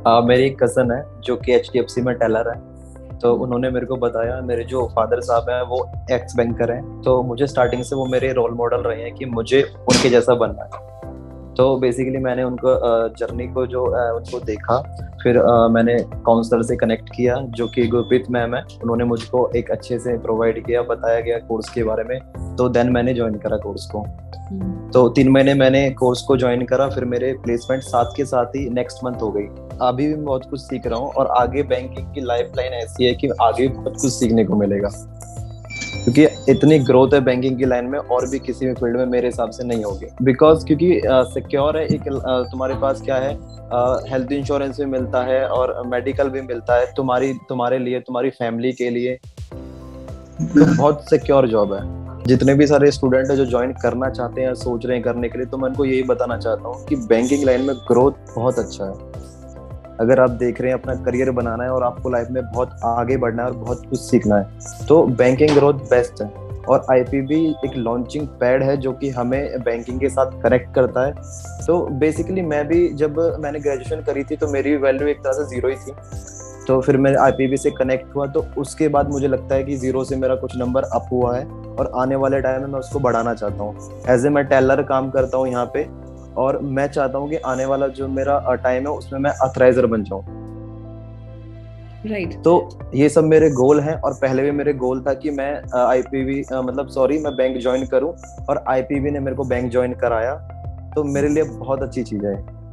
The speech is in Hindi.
मेरी एक कज़न है जो कि एचडीएफसी में टेलर है। तो उन्होंने मेरे को बताया, मेरे जो फादर साहब हैं वो एक्स बैंकर हैं, तो मुझे स्टार्टिंग से वो मेरे रोल मॉडल रहे हैं कि मुझे उनके जैसा बनना है। तो बेसिकली मैंने उनको जर्नी को जो उनको देखा। फिर मैंने काउंसलर से कनेक्ट किया जो कि गुरप्रीत मैम है। उन्होंने मुझको एक अच्छे से प्रोवाइड किया, बताया गया कोर्स के बारे में। तो देन मैंने ज्वाइन करा कोर्स को। तो 3 महीने मैंने कोर्स को ज्वाइन करा। फिर मेरे प्लेसमेंट साथ के साथ ही नेक्स्ट मंथ हो गई। अभी भी मैं बहुत कुछ सीख रहा हूँ और आगे बैंकिंग की लाइफ लाइन ऐसी है कि आगे बहुत कुछ सीखने को मिलेगा, क्योंकि इतनी ग्रोथ है बैंकिंग की लाइन में और भी किसी भी फील्ड में मेरे हिसाब से नहीं होगी। बिकॉज क्योंकि सिक्योर है एक, तुम्हारे पास क्या है, हेल्थ इंश्योरेंस भी मिलता है और मेडिकल भी मिलता है तुम्हारे लिए, तुम्हारी फैमिली के लिए। तो बहुत सिक्योर जॉब है। जितने भी सारे स्टूडेंट है जो ज्वाइन करना चाहते हैं, सोच रहे हैं करने के लिए, तो मैं उनको यही बताना चाहता हूँ कि बैंकिंग लाइन में ग्रोथ बहुत अच्छा है। अगर आप देख रहे हैं अपना करियर बनाना है और आपको लाइफ में बहुत आगे बढ़ना है और बहुत कुछ सीखना है, तो बैंकिंग ग्रोथ बेस्ट है। और आईपीबी एक लॉन्चिंग पैड है जो कि हमें बैंकिंग के साथ कनेक्ट करता है। तो बेसिकली मैं भी, जब मैंने ग्रेजुएशन करी थी तो मेरी वैल्यू एक तरह से जीरो ही थी। तो फिर मैं आईपीबी से कनेक्ट हुआ, तो उसके बाद मुझे लगता है कि जीरो से मेरा कुछ नंबर अप हुआ है और आने वाले टाइम में मैं उसको बढ़ाना चाहता हूँ। एज ए मैं टेलर काम करता हूँ यहाँ पे, और मैं चाहता हूँ कि आने वाला जो मेरा टाइम है उसमें मैं ऑथराइजर बन जाऊँ। राइट। तो ये सब मेरे गोल हैं, और पहले भी मेरे गोल था कि मैं आईपीबी मतलब सॉरी मैं बैंक ज्वाइन करूं, और आईपीबी ने मेरे को बैंक ज्वाइन कराया। तो मेरे लिए बहुत अच्छी चीज है।